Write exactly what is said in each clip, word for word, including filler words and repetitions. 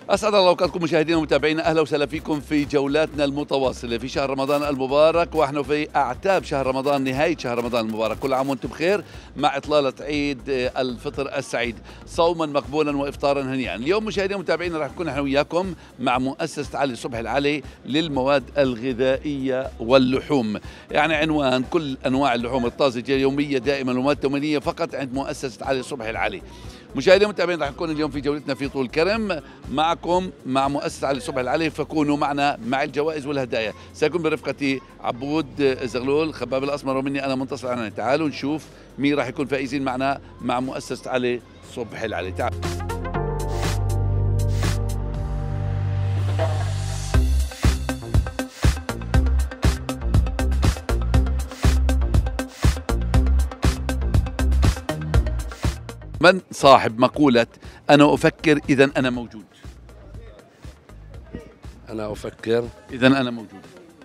أسعد الله أوقاتكم مشاهدينا ومتابعينا، أهلا وسهلا فيكم في جولاتنا المتواصلة في شهر رمضان المبارك، ونحن في أعتاب شهر رمضان، نهاية شهر رمضان المبارك. كل عام وأنتم بخير مع إطلالة عيد الفطر السعيد، صوما مقبولا وإفطارا هنيئا. اليوم مشاهدينا ومتابعينا راح نكون نحن وياكم مع مؤسسة علي صبحي العلي للمواد الغذائية واللحوم، يعني عنوان كل أنواع اللحوم الطازجة يومية دائما ومواد تموينية فقط عند مؤسسة علي صبحي العلي. مشاهدينا ومتابعينا راح نكون اليوم في جولتنا في طول كرم معكم مع مؤسسة علي صبحي العلي، فكونوا معنا مع الجوائز والهدايا. سيكون برفقتي عبود زغلول خباب الأسمر ومني أنا منتصر عناني. تعالوا نشوف مين راح يكون فائزين معنا مع مؤسسة علي صبحي العلي. تعالوا. من صاحب مقولة أنا أفكر إذا أنا موجود؟ أنا أفكر إذا أنا موجود.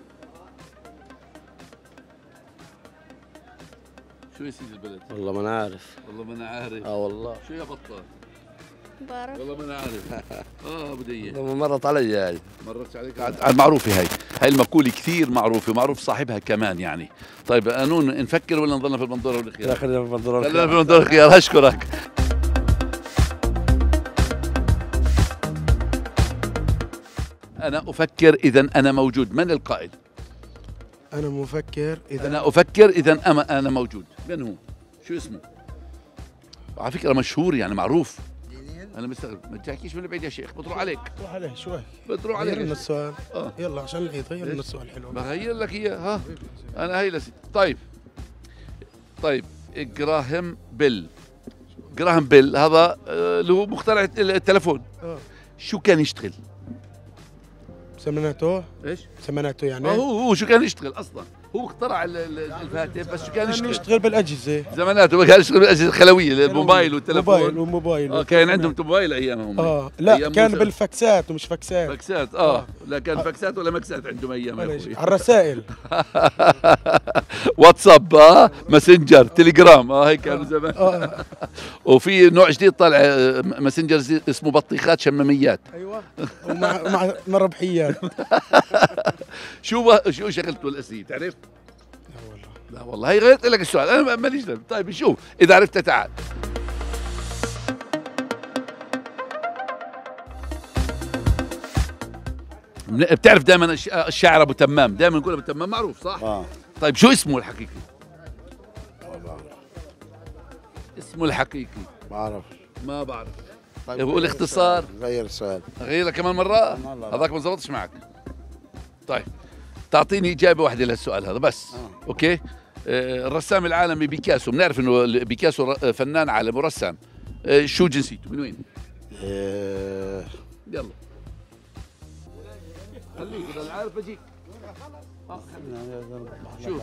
شو يا سيدي البلد؟ والله ما أنا عارف. والله ما أنا عارف. آه والله. شو يا بطال؟ بعرف. والله ما أنا عارف. آه بدية. لما مرت علي هاي. مرت عليك؟ عاد معروفة هاي، هاي المقولة كثير معروفة ومعروف صاحبها كمان يعني. طيب قانون نفكر ولا نضلنا في البندورة والخيار؟ لا خلينا في البندورة والخيار. خلينا في البندورة والخيار. أشكرك. أنا أفكر إذا أنا موجود، من القائل؟ أنا مفكر إذا أنا أفكر إذا أما أنا موجود، من هو؟ شو اسمه؟ على فكرة مشهور يعني معروف. أنا مستغرب، ما تحكيش من بعيد يا شيخ، بتروح عليك. بتروح عليه شوي. بتروح عليك. غير لنا السؤال. آه. يلا عشان العيد غير لنا السؤال حلو. بغير لك إياه ها؟ أنا هي لسي. طيب. طيب جراهام بيل. جراهام بيل هذا اللي هو مخترع التلفون. آه. شو كان يشتغل؟ سمناته؟ ايش؟ سمناته يعني؟ هو هو شو كان يشتغل اصلا؟ هو اخترع الهاتف بس شو كان يشتغل؟ يشتغل بالاجهزه زماناته كان يشتغل بالاجهزه الخلويه، الموبايل والتلفون. موبايل وموبايل اه كان عندهم موبايل ايامهم. اه لا كان بالفاكسات ومش فاكسات. فاكسات اه, آه. لا كان فاكسات ولا مكسات عندهم ايام على الرسائل. واتساب اه ماسنجر تليجرام اه هيك كانوا زمان. آه. وفي نوع جديد طالع ماسنجر اسمه بطيخات شماميات. ايوه ومع مع مربحيات. شو شو شغلته الاساسيه تعرف؟ لا والله. لا والله هي غيرت لك السؤال، انا ماليش دخل. طيب شوف اذا عرفت تعال. بتعرف دائما الشاعر ابو تمام، دائما نقول ابو تمام معروف صح؟ اه طيب شو اسمه الحقيقي؟ اسمه الحقيقي بعرف. ما بعرف. طيب بقول اختصار. غير السؤال. غيرك كمان مرة؟ هذاك ما زبطش معك. طيب تعطيني إجابة واحدة لهالسؤال هذا بس. آه. أوكي. آه الرسام العالمي بيكاسو، بنعرف إنه بيكاسو فنان عالمي ورسام. آه شو جنسيته؟ من وين؟ إيه... يلا. خليك إذا عارف بجيك. آه شو؟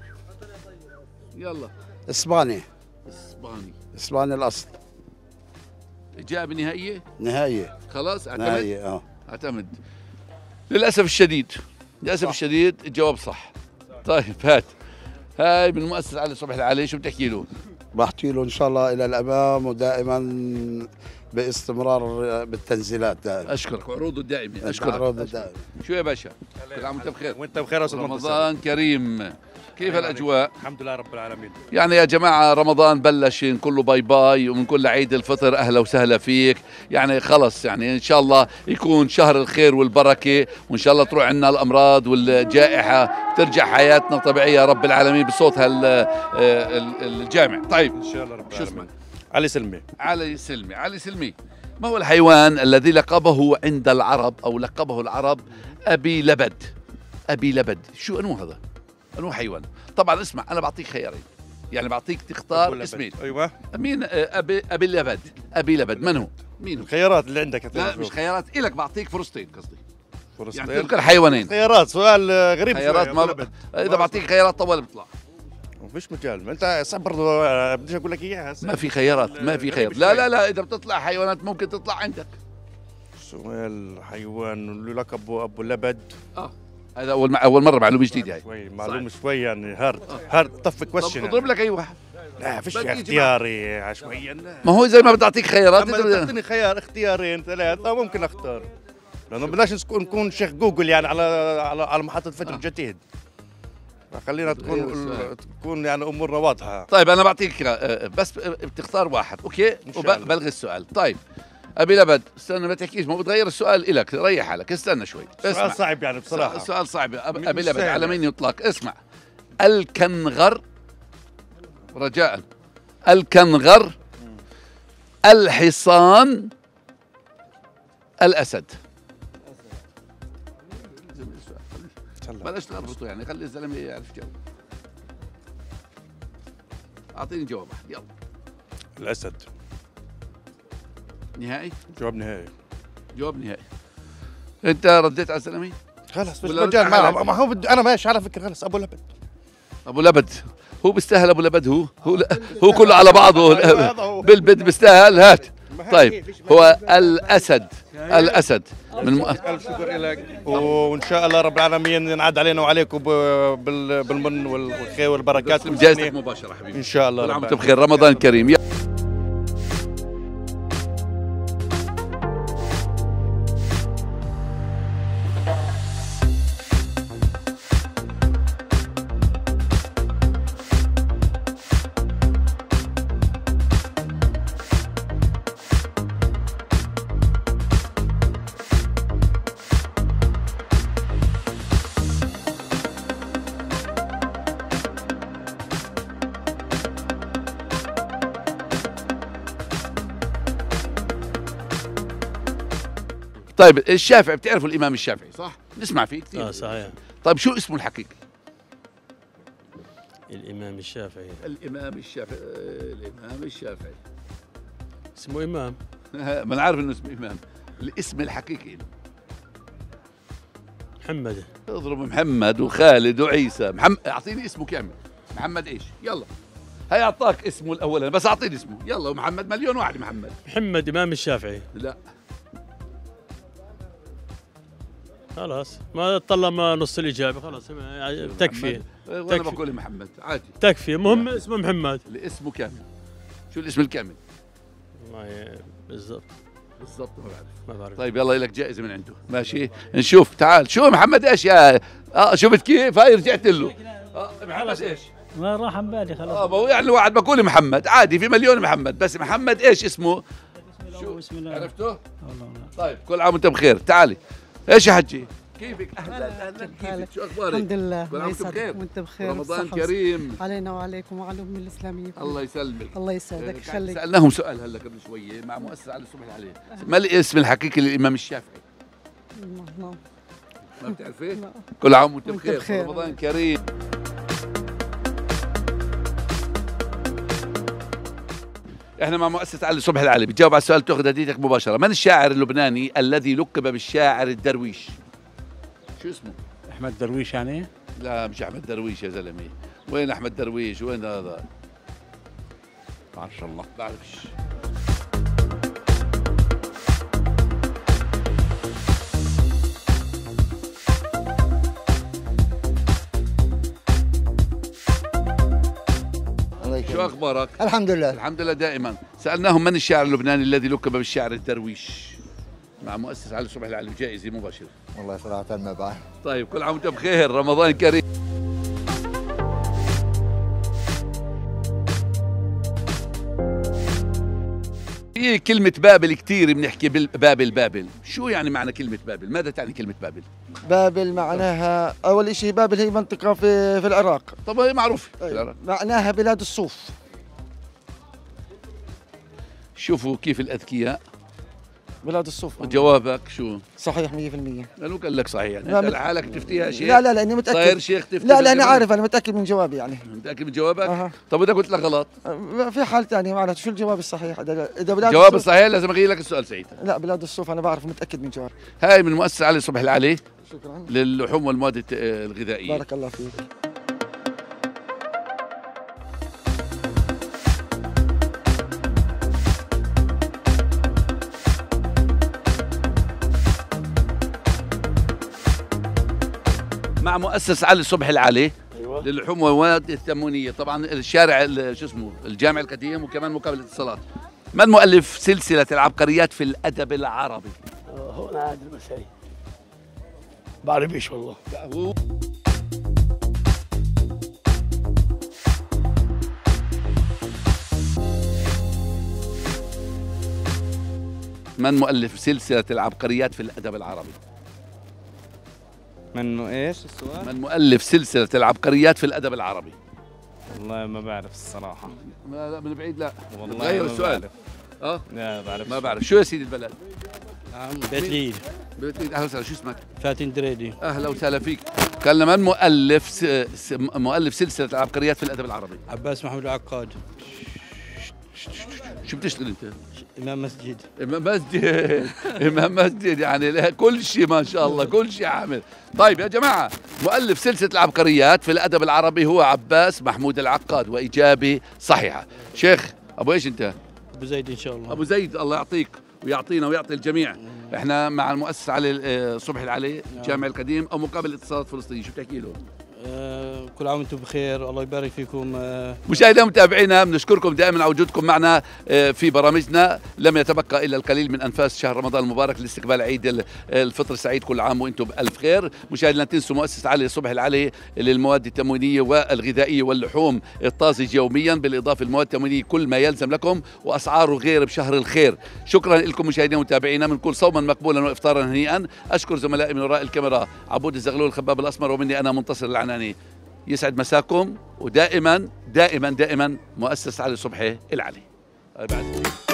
يلا. إسباني. إسباني. إسباني الأصل. إجابة نهائية؟ نهائية. خلاص اعتمد؟ نهائية اه. اعتمد. للأسف الشديد، للأسف الشديد الجواب صح. طيب هات. هاي من مؤسسة علي صبحي العلي، شو بتحكي له؟ بحكي له إن شاء الله إلى الأمام ودائما باستمرار بالتنزيلات دائما. أشكرك وعروضه الدائمة. أشكرك. عروضه الدائمة. شو يا باشا؟ كل عام وأنت بخير. وأنت بخير يا أستاذ منتصر. رمضان كريم. كيف الأجواء؟ الحمد لله رب العالمين. يعني يا جماعة رمضان بلش كله باي باي، ومن كل عيد الفطر أهلا وسهلا فيك. يعني خلص يعني إن شاء الله يكون شهر الخير والبركة، وإن شاء الله تروح عنا الأمراض والجائحة، ترجع حياتنا طبيعية يا رب العالمين بصوت هالجامع. طيب إن شاء الله رب شو العالمين. اسمك؟ علي سلمي. علي سلمي. علي سلمي، ما هو الحيوان الذي لقبه عند العرب أو لقبه العرب أبي لبد؟ أبي لبد، شو أنو هذا؟ أنو حيوان؟ طبعا اسمع أنا بعطيك خيارين، يعني بعطيك تختار اسمين. أيوة. مين أبي أبي لبد؟ أبي لبد من هو؟ مين هو؟ الخيارات اللي عندك. لا مش خيارات إلك، بعطيك فرصتين قصدي. فرصتين. يعني تذكر حيوانين. خيارات سؤال غريب. خيارات ما ب... إذا بعطيك خيارات طوال بيطلع. مفيش مجال، ما أنت صعب برضه بديش أقول لك إياها. ما في خيارات، ما في خيار. لا لا لا إذا بتطلع حيوانات ممكن تطلع عندك. سؤال حيوان له لقبه أبو لبد. آه هذا اول اول مره معلومه جديده هاي. شوي معلومه شوي يعني هارد هارد طف كويشن. اضرب لك اي واحد. لا فيش بدي اختياري عشوائيا. ما هو زي ما بتعطيك خيارات اما أنت إذا بدك- تعطيني خيار اختيارين ثلاثة ممكن اختار. لانه بدناش نكون نكون شيخ جوجل يعني على على على محطة فترة جديد. خلينا غير تكون السؤال. تكون يعني امورنا واضحة. طيب انا بعطيك آه، بس بتختار واحد اوكي شاء الله. وبلغي السؤال. طيب ابي لبد استنى ما تحكيش، ما بتغير السؤال الك، ريح حالك استنى شوي. سؤال صعب يعني بصراحة. السؤال صعب. أب- مش ابي لبد سهل على يعني. مين يطلق؟ اسمع، الكنغر رجاء، الكنغر، الحصان، الاسد. بلاش تغربطوا يعني، خلي الزلمه يعرف جو. اعطيني جواب واحد يلا. الاسد. نهائي؟ جواب نهائي. جواب نهائي. انت رديت على الزلمه؟ خلص مش ولا مجال. رد ما, على- ما هو بد... انا ماشي على فكرة. خلص ابو لبد. ابو لبد هو بيستاهل، ابو لبد هو هو, لا هو كله على بعضه أيوة، هذا هو. بالبد بيستاهل. هات طيب هو الاسد. الاسد من م... الف شكر لك، وان شاء الله رب العالمين ينعاد علينا وعليكم ب- بال- بالمن والخير والبركات. جائزتك مباشره حبيبي ان شاء الله. كل عام رب وانتم بخير، رمضان كريم. يا- طيب الشافعي، بتعرفوا الامام الشافعي صح؟ نسمع فيه كثير. اه صحيح. طيب شو اسمه الحقيقي؟ الإمام الشافعي الامام الشافعي. الامام الشافعي اسمه إمام. ما انا عارف انه اسمه امام. الاسم الحقيقي له محمد. اضرب محمد وخالد وعيسى. محمد اعطيني اسمه كامل. محمد ايش؟ يلا هي اعطاك اسمه الاول بس اعطيني اسمه يلا. ومحمد مليون واحد محمد. محمد إمام الشافعي. لا خلاص ما طلع نص الإجابة خلاص تكفي. محمد. وانا بقول محمد عادي. تكفي المهم اسمه محمد. الاسم كامل. شو الاسم الكامل؟ والله بالضبط بالضبط ما بعرف. ما بعرف. طيب يلا لك جائزه من عنده ماشي. نشوف تعال شو محمد ايش يا اه شفت كيف هاي رجعت له. اه محمد ايش؟ ما راح عن بالي خلاص. اه ما هو يعني واحد بقول محمد عادي، في مليون محمد، بس محمد ايش اسمه؟ شو بسم الله. عرفته؟ والله لا. طيب كل عام وانت بخير. تعالي ايش يا حجي؟ كيفك؟ اهلا اهلا كيفك؟ شو اخبارك؟ الحمد لله. كل عام وانت بخير. وانت بخير. رمضان بالصحة كريم علينا وعليكم وعلى الأمة الإسلامية. الله يسلمك. الله يسعدك يخليك. سالناهم سؤال هلا قبل شويه مع مؤسسه علي الصبح عليه. ما الاسم الحقيقي للامام الشافعي؟ نعم. ما بتعرفيه؟ لا. كل عام وانت وانت بخير. بخير. رمضان كريم. احنا مع مؤسسة علي الصبح العالي. بتجاوب على السؤال تاخذ هديتك مباشرة. من الشاعر اللبناني الذي لقب بالشاعر الدرويش؟ شو اسمه؟ احمد درويش يعني. لا مش احمد درويش يا زلمة. وين احمد درويش؟ وين هذا؟ بعرفش الله. بعرفش. شو اخبارك؟ الحمد لله. الحمد لله دائما. سالناهم من الشاعر اللبناني الذي لقب بالشاعر الدرويش؟ مع مؤسسة علي الصبح العالي جائزة مباشرة. والله صراحة ما بعرف. طيب كل عام وانت بخير، رمضان كريم. في كلمة بابل كثير بنحكي بابل بابل، شو يعني معنى كلمة بابل؟ ماذا تعني كلمة بابل؟ بابل معناها أول شيء بابل هي منطقة في في العراق. طب هي معروفة. طيب. معناها بلاد الصوف. شوفوا كيف الأذكياء. بلاد الصوف. جوابك شو؟ صحيح مية بالمية. قالوا قال لك صحيح يعني. لا انت مت... لحالك تفتيها شيخ؟ لا لا لا اني متأكد. صاير شيخ تفتي؟ لا لا انا عارف، انا متأكد من جوابي يعني. متأكد من جوابك؟ أه. طب اذا قلت لك غلط؟ في حال ثانية معلش شو الجواب الصحيح؟ اذا بلاد الجواب الصوف... الصحيح لازم اغير لك السؤال سعيد. لا بلاد الصوف انا بعرف متأكد من جوابي. هاي من مؤسسة علي الصبح العالي. شكرا. للحوم والمواد الغذائية. بارك الله فيك. مع مؤسسة علي الصبح العالي ايوه للحوم والمواد التموينيه، طبعا الشارع شو اسمه الجامع القديم وكمان مقابل الاتصالات. من مؤلف سلسله العبقريات في الادب العربي؟ هنا عادل المسائي. بعرفش والله. من مؤلف سلسله العبقريات في الادب العربي؟ من ايش السؤال؟ من مؤلف سلسله العبقريات في الادب العربي؟ والله ما بعرف الصراحة. لا لا من بعيد لا. والله غير ما السؤال. بعرف. اه؟ لا بعرف. ما بعرف، شو يا سيدي البلد؟ بيت ليل. بيت ليل، اهلا وسهلا، شو اسمك؟ فاتن دريدي. اهلا وسهلا فيك. قال من مؤلف س... س... مؤلف سلسله العبقريات في الادب العربي؟ عباس محمود العقاد. شو بتشتغل انت؟ امام مسجد. امام مسجد امام مسجد يعني لا كل شيء ما شاء الله، كل شيء عامل. طيب يا جماعه، مؤلف سلسله العبقريات في الادب العربي هو عباس محمود العقاد، واجابه صحيحه. شيخ ابو ايش انت؟ ابو زيد ان شاء الله. ابو زيد، الله يعطيك ويعطينا ويعطي الجميع. احنا مع المؤسس علي صبحي العلي الجامع القديم او مقابل اتصالات فلسطين، شو بتحكي له؟ آه كل عام وانتم بخير، الله يبارك فيكم. آه مشاهدينا متابعينا، بنشكركم دائما على وجودكم معنا آه في برامجنا. لم يتبقى الا القليل من انفاس شهر رمضان المبارك لاستقبال عيد الفطر السعيد، كل عام وانتم بالف خير. مشاهدينا لا تنسوا مؤسسة علي صبحي العلي للمواد التموينيه والغذائيه واللحوم الطازج يوميا، بالاضافه للمواد التموينيه كل ما يلزم لكم، واسعاره غير بشهر الخير. شكرا لكم مشاهدينا ومتابعينا، بنقول صوما مقبولا وافطارا هنيئا. اشكر زملائي من وراء الكاميرا عبود الزغلول الخباب الاسمر، ومني انا منتصر العناني. يسعد مساكم، ودائما دائما دائما مؤسس علي صبحي العلي.